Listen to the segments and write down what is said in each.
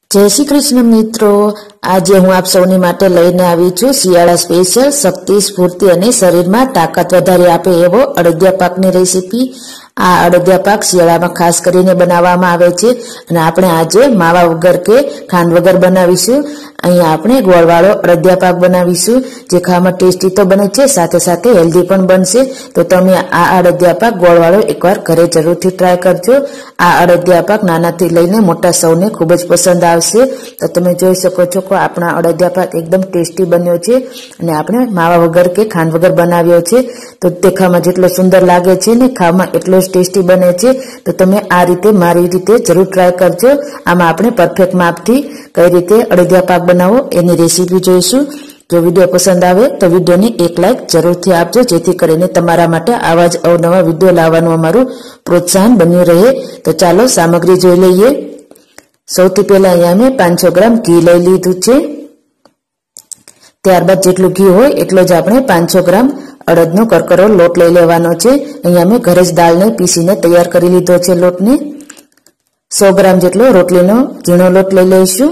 जय श्री कृष्ण मित्रों, आज हूँ आप सौनी माटे लईने आवी छुं शियाळा स्पेशल शक्ति स्फूर्ति अने शरीर में ताकत वधारे आपे एवो अड़दिया पाकनी रेसिपी। आ अड़दिया पाक शियाळामां खास करीने बनाववामां आवे छे अने आपणे आजे मावा वगर के खांड वगर बनावीशुं। अहीं आपणे गोळवाळो अड़दिया पाक बनावीशुं जे खावामां टेस्टी तो बने छे, साथे साथे हेल्धी पण बनशे। तो तमे आ अड़दिया पाक गोळवाळो एकवार घरे जरूरथी ट्राय करजो। आ अड़दिया पाक नानाथी लईने मोटा सौने खूब ज पसंद आवशे। तो तमे जोई शको छो के आपणा अड़दिया पाक एकदम टेस्टी बन्यो छे अने आपणे मावा वगर के खांड वगर बनाव्यो छे। तो देखावमां जेटलो सुंदर लागे छे ने खावामां एटलो ज टेस्टी बने छे। तो तमे आ रीते मारी रीते जरूर ट्राय करजो। आमां आपणे परफेक्ट मापथी कई रीते अड़दिया पाक बनावो एनी रेसिपी जोईशुं। जो विडियो पसंद आवे तो विडियो ने एक लाइक जरूरथी आपजो, जेथी करीने तमारा माटे आवा ज अवनवा विडियो लाववानुं अमारुं प्रोत्साहन बन्युं रहे। तो चालो सामग्री जोई लईए। सौथी पहेला अहींया मैं 500 ग्राम घी लई लीधुं छे। त्यारबाद जेटલું ઘી હોય એટલો જ આપણે 500 ગ્રામ અડદનો કરકરો લોટ લઈ લેવાનો છે। અહીંયા મેં ઘરે જ દાળને પીસીને તૈયાર કરી લીધો છે લોટને। 100 ગ્રામ જેટલો રોટલીનો ઝીણો લોટ લઈ લઈશું।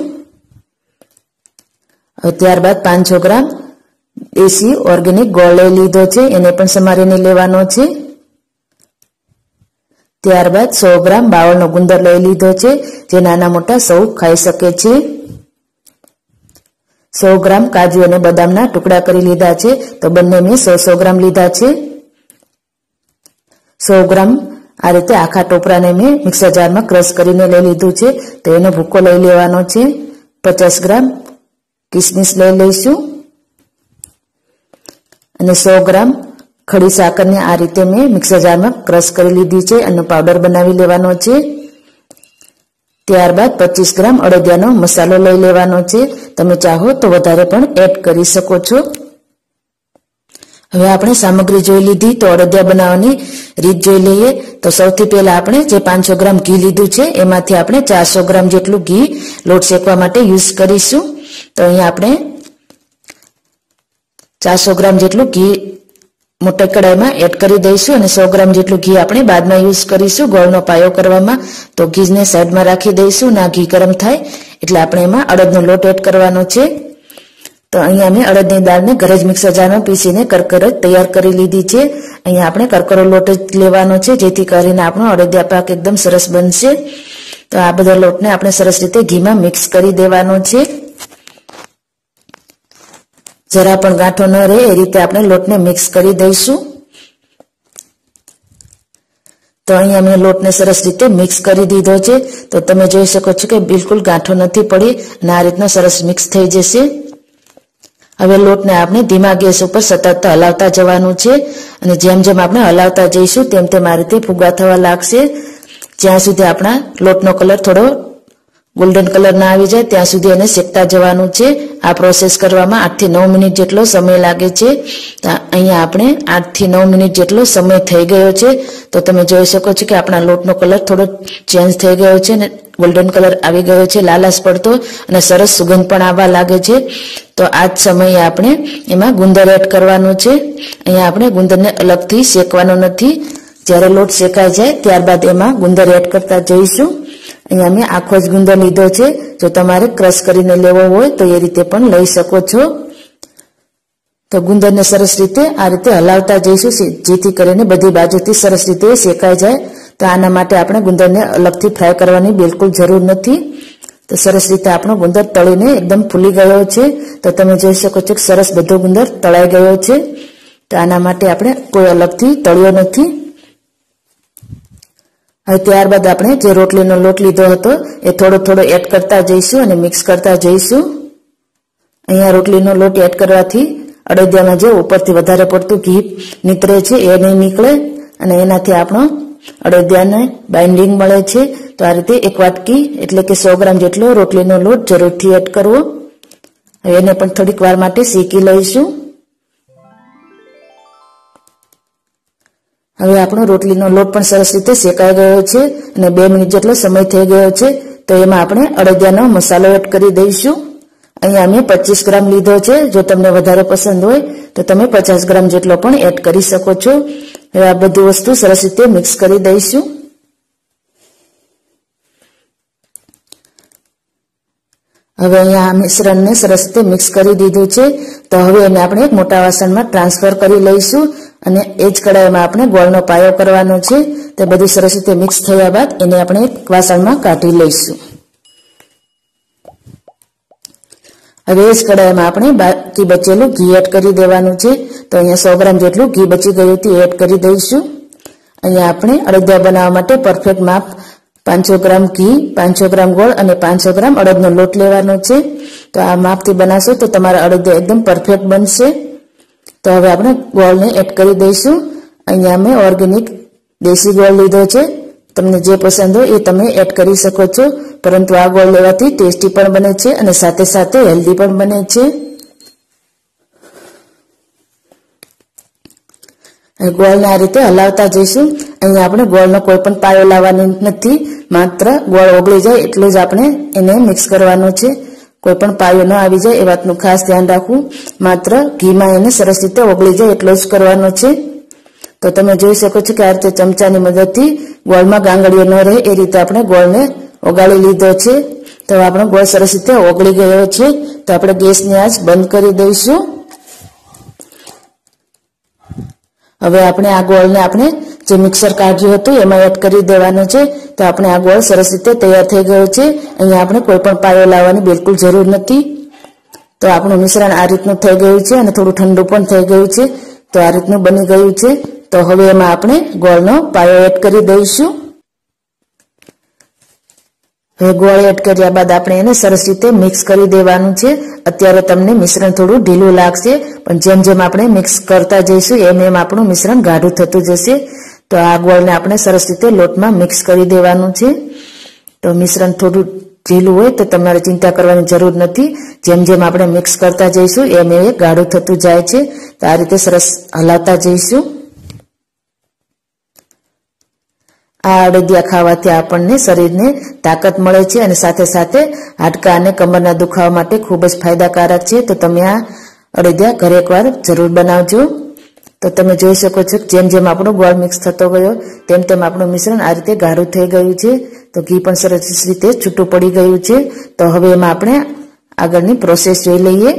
ત્યારબાદ 500 ગ્રામ દેશી ઓર્ગેનિક ગોળ લઈ લીધો છે, એને પણ સમારીને લેવાનો છે। ત્યારબાદ 100 ગ્રામ બાવળનો ગુંદર લઈ લીધો છે, જે નાના મોટા સૌ ખાઈ શકે છે। 100 ग्राम काजू और बदामना टुकड़ा करी लीधा छे, तो बंने में 100 ग्राम लीधा छे। 100 ग्राम आ रीते आखा टोपरा ने मैं मिक्सर जार में क्रश करीने लई लीधुं छे, तो एनो भूको लई लेवानो छे। 50 ग्राम किशमिश लई लईशुं अने 100 ग्राम खड़ी साकर ने आ रीते मैं मिक्सर जार में क्रश करी लीधी छे अने पाउडर बनावी लेवानो छे। त्यारबाद 25 ग्राम अड़दियानो मसालो लई लेवानो छे। तमे चाहो तो वधारे पण एड करी शको छो। हवे आपणे सामग्री जोई लीधी, तो अड़दिया बनाववानी रीत जोई लईए। तो सौथी पहेला आपणे जे 500 ग्राम घी लीधुं छे एमांथी आपणे 400 ग्राम जेटલું घी लोट शेकवा माटे यूज करीशुं। तो अहीं आपणे 400 ग्राम जेटલું घी मोटा कढ़ाई में एड करी दईशुं अने 100 ग्राम जेटલું घी आपणे बाद में यूज करीशुं गोळनो पायो करवामां। तो घी ने साइड में राखी दईशुं ना घी गरम थाय एटले आपणे एमां अड़दनो लोट एड करवानो छे। तो अहींया मैं अड़दनी दाळने घरे ज मिक्सर जार में पीसीने करकरो तैयार करी लीधी छे। अहींया आपणे करकरो लोट ज लेवानो छे, जेथी करीने आपणो अड़दिया पाक एकदम सरस बनशे। तो आ बधा लोटने आपणे सरस रीते घी में मिक्स करी देवानो छे। जरा पण गांठो न रहे ए रीते आपणे लोटने मिक्स करी दईशुं। तो अहींया मैं लोटने सरस रीते मिक्स करी दीधो छे। तो तमे जोई शको छो के बिलकुल गांठो नथी पड़ी अने आ रीतना सरस मिक्स थई जशे। हवे लोटने आपणे धीमा गैस पर सतत हलावता जवानुं छे अने जेम जेम आपणे हलावता जईशुं तेम तेम आ रीते फूगा थवा लागशे। ज्यां सुधी आपणा लोटनो कलर थोड़ो गोल्डन कलर ना आवी जाय त्यां सुधी एने शेकता जवानुं छे। आ प्रोसेस करवामां 8 થી 9 मिनिट जेटलो समय लागे छे। तो अहींया आपणे 8 થી 9 मिनिट जेटलो समय थई गयो छे। तो तमे जोई शको छो के आपणा लोटनो कलर थोड़ो चेन्ज थई गयो छे ने गोल्डन कलर आवी गयो छे, लालाश पड़तो अने सरस सुगंध पण आववा लागे छे। तो आज समये आपणे एमां गुंદર एड करवानो छे। अहींया आपणे गुंદરને अलगथी शेकवानो नथी, ज्यारे लोट शेकाई जाय त्यारबाद एमां गुंદર एड करता जईशुं। अहींया मैं आखो ज गुंદર लीधो छे, जो तमारे क्रश करीने लेवो होय तो ए रीते पण लई शको छो। तो गुंદર ने सरस रीते आ रीते हलावता जईशुं, जेथी करीने बधी बाजुथी सरस रीते शेकाई जाय। तो आना माटे आपणे गुंदरने अलगथी फ्राय करवानी बिलकुल जरूर नथी। तो सरस रीते आपणो गुंદર तळीने एकदम फूली गयो छे। तो तमे जोई शको छो के सरस बधो गुंદર तळाई गयो छे। तो आना माटे आपणे कोई अलगथी तळ्यो नथी। हवे त्यारबाद आपणे जे रोटलीनो लोट लीधो हतो ए थोड़ो थोड़ो एड करता जईशुं अने मिक्स करता जईशुं। अहींया रोटलीनो लोट एड करवाथी अड़दियामां जे उपरथी वधारे पड़तुं घी નીતરે છે એ નહીં નીકળે અને એનાથી આપણો અડદિયાને બાઇન્ડિંગ મળે છે। તો આ રીતે એક વાટકી એટલે કે 100 ગ્રામ જેટલો રોટલીનો લોટ જરૂરથી એડ કરવો। હવે એને પણ થોડીક વાર માટે શેકી લઈશું। હવે આપણો રોટલીનો લોટ પણ સરસ રીતે શેકાઈ ગયો છે અને 2 મિનિટ જેટલો સમય થઈ ગયો છે। તો એમાં આપણે અડદિયાનો મસાલો એડ કરી દઈશું। अहींया मैं 25 ग्राम लीधो छे। जो तमने वधारे पसंद होय तो तमे 50 ग्राम जेटलो पण एड करी शको छो। हवे आ बधी वस्तु सरस रीते मिक्स करी दईशुं। હવે અહીંયા મિશ્રણને સરસ રીતે મિક્સ કરી દીધું છે, તો હવે એને આપણે એક મોટા વાસણમાં ટ્રાન્સફર કરી લઈશું અને એ જ કડાઈમાં આપણે ગોળનો પાયો કરવાનો છે। તે બધું સરસ રીતે મિક્સ થયા બાદ એને આપણે એક વાસણમાં કાઢી લઈશું। હવે એ જ કડાઈમાં આપણે બાકી બચેલું ઘી એડ કરી દેવાનું છે, તો અહીંયા 100 ગ્રામ જેટલું ઘી બચી ગયું હતું એડ કરી દઈશું। અહીંયા આપણે અડદિયા બનાવવા માટે પરફેક્ટ માપ 500 ગ્રામ ઘી, 500 ગ્રામ ગોળ અને 500 ગ્રામ અડદનો લોટ લેવાનો છે। તો આ માપથી બનાવશો તો તમારા અડદિયા એકદમ પરફેક્ટ બનશે। તો હવે આપણે ગોળને એડ કરી દઈશું। અહીંયા મેં ઓર્ગેનિક દેશી ગોળ લીધો છે, તમને જે પસંદ હોય એ તમે એડ કરી શકો છો, પરંતુ આ ગોળ લેવાથી ટેસ્ટી પણ બને છે અને સાથે સાથે હેલ્ધી પણ બને છે। ગોળને આ રીતે હલાવતા જઈશું। અહીંયા આપણે ગોળનો કોઈ પણ પાયો લાવવાનો નથી, માત્ર ગોળ ઓગળી જાય એટલું જ આપણે એને મિક્સ કરવાનો છે। કોઈ પણ પાયો ન આવી જાય એ વાતનું ખાસ ધ્યાન રાખવું, માત્ર ઘીમાં એને સરસ રીતે ઓગળી જાય એટલો જ કરવાનો છે। તો તમે જોઈ શકો છો કે આ રીતે ચમચાની મદદથી ગોળમાં ગાંગડીઓ ન રહે એ રીતે આપણે ગોળને ઓગાળી લીધો છે। તો આપણો ગોળ સરસ રીતે ઓગળી ગયો છે, તો આપણે ગેસની આંચ બંધ કરી દઈશું। હવે આપણે આ ગોળને આપણે જે મિક્સર કાઢ્યું હતું એમાં એડ કરી દેવાનું છે। તો આપણે આ ગોળ સરસ રીતે તૈયાર થઈ ગયો છે। અહીંયા આપણે કોઈ પણ પાયો લાવવાની બિલકુલ જરૂર નથી। તો આપણું મિશ્રણ આ રીતનું થઈ ગયું છે અને થોડું ઠંડુ પણ થઈ ગયું છે, તો આ રીતનું બની ગયું છે। તો હવે એમાં આપણે ગોળનો પાયો એડ કરી દઈશું। હવે ગોળ એડ કર્યા બાદ આપણે એને સરસ રીતે મિક્સ કરી દેવાનું છે। અત્યારે તમને મિશ્રણ થોડું ઢીલું લાગશે, પણ જેમ જેમ આપણે મિક્સ કરતા જઈશું એમ એમ આપણું મિશ્રણ ગાઢું થતું જશે। તો આ ગોળને આપણે સરસ રીતે લોટમાં મિક્સ કરી દેવાનું છે। તો મિશ્રણ થોડું ઢીલું હોય તો તમારે ચિંતા કરવાની જરૂર નથી, જેમ જેમ આપણે મિક્સ કરતા જઈશું એમ એ ગાઢું થતું જાય છે। તો આ રીતે સરસ હલાવતા જઈશું। આ અડદિયા ખાવાથી આપણને શરીરને તાકાત મળે છે અને સાથે સાથે હાડકા અને કમરના દુખાવા માટે ખૂબ જ ફાયદાકારક છે। તો તમે આ અડદિયા ઘરે એકવાર જરૂર બનાવજો। તો તમે જોઈ શકો છો જેમ જેમ આપણો ગોળ મિક્સ થતો ગયો તેમ તેમ આપણું મિશ્રણ આ રીતે ગાઢું થઈ ગયું છે। તો ઘી પણ સરસ રીતે છૂટું પડી ગયું છે। તો હવે એમાં આપણે આગળની પ્રોસેસ જોઈ લઈએ।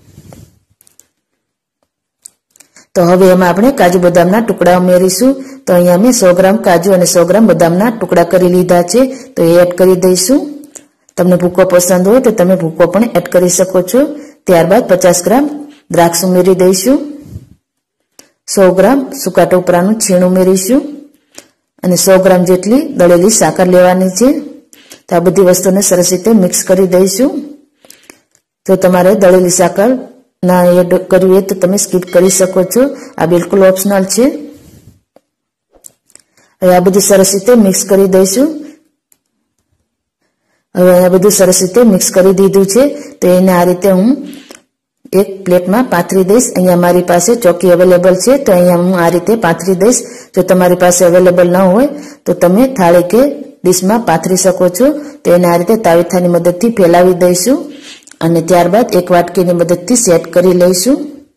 તો હવે એમાં આપણે કાજુ બદામના ટુકડા ઉમેરીશું। તો અહીંયા મેં 100 ગ્રામ કાજુ અને 100 ગ્રામ બદામના ટુકડા કરી લીધા છે, તો એ એડ કરી દઈશું। તમને ભૂકો પસંદ હોય તો તમે ભૂકો પણ એડ કરી શકો છો। ત્યારબાદ 50 ગ્રામ દ્રાક્ષ ઉમેરી દઈશું, 100 ગ્રામ સૂકા ટોપરાનું છીણ ઉમેરીશું અને 100 ગ્રામ જેટલી દળેલી સાકર લેવાની છે। તો આ બધી વસ્તુને સરસ રીતે મિક્સ કરી દઈશું। જો તમારે દળેલી સાકર ના એડ કરવી હોય તો તમે સ્કીપ કરી શકો છો, આ બિલકુલ ઓપ્શનલ છે। હવે આ બધું સરસ રીતે મિક્સ કરી દઈશું। હવે આ બધું સરસ રીતે મિક્સ કરી દીધું છે, તો એને આ રીતે હું એક પ્લેટમાં પાથરી દઈશ। અહીંયા મારી પાસે ચોકી અવેલેબલ છે, તો અહીંયા હું આ રીતે પાથરી દઈશ। જો તમારી પાસે અવેલેબલ ન હોય તો તમે થાળી કે ડીશમાં પાથરી શકો છો। તો એને આ રીતે તાવીથાની મદદથી ફેલાવી દઈશું અને ત્યારબાદ એક વાટકીની મદદથી સેટ કરી લઈશું।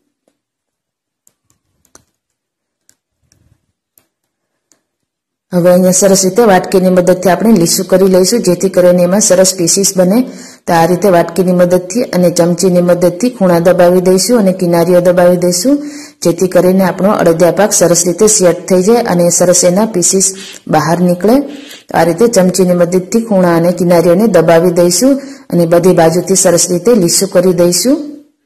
હવે અહીંયા સરસ રીતે વાટકીની મદદથી આપણે લીસું કરી લઈશું, જેથી કરીને એમાં સરસ પીસીસ બને। તો આ રીતે વાટકીની મદદથી અને ચમચીની મદદથી ખૂણા દબાવી દઈશું અને કિનારીઓ દબાવી દઈશું, જેથી કરીને આપણો અડદિયા પાક સરસ રીતે સેટ થઈ જાય અને સરસ એના પીસીસ બહાર નીકળે। આ રીતે ચમચીની મદદથી ખૂણા અને કિનારીઓને દબાવી દઈશું અને બધી બાજુથી સરસ રીતે લીસું કરી દઈશું।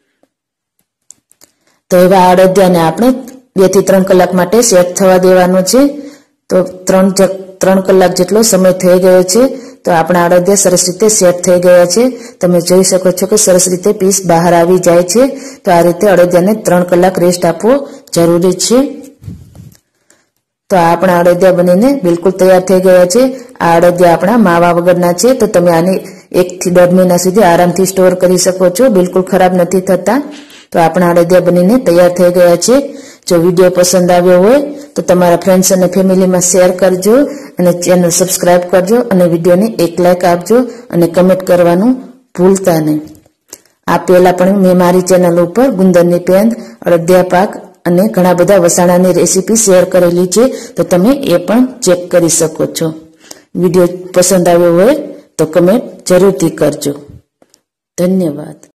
તો એવા અડદિયાને આપણે 2 થી 3 કલાક માટે સેટ થવા દેવાનો છે। તો 3 કલાક જેટલો સમય થઈ ગયો છે। તો આપણા અડદિયા સરસ રીતે સેટ થઈ ગયા છે। તમે જોઈ શકો છો કે સરસ રીતે પીસ બહાર આવી જાય છે। તો આ રીતે અડદિયાને 3 કલાક રેસ્ટ આપવો જરૂરી છે। તો આપણા અડદિયા બનીને બિલકુલ તૈયાર થઈ ગયા છે। આ અડદિયા આપણા માવા વગરના છે, તો તમે આને 1 થી 1.5 મહિના સુધી આરામથી સ્ટોર કરી શકો છો, બિલકુલ ખરાબ નથી થતા। તો આપણા અડદિયા બનીને તૈયાર થઈ ગયા છે। જો વિડીયો પસંદ આવ્યો હોય તો તમારા ફ્રેન્ડ્સ અને ફેમિલીમાં શેર કરજો અને ચેનલ સબસ્ક્રાઇબ કરજો અને વિડીયોને એક લાઇક આપજો અને કમેન્ટ કરવાનું ભૂલતા નહીં। આ પહેલા પણ મેં મારી ચેનલ ઉપર ગુંદરની પેંદ, અડદિયા પાક અને ઘણા બધા વસાણાની રેસીપી શેર કરેલી છે, તો તમે એ પણ ચેક કરી શકો છો। વિડીયો પસંદ આવ્યો હોય તો કમેન્ટ જરૂરથી કરજો। ધન્યવાદ.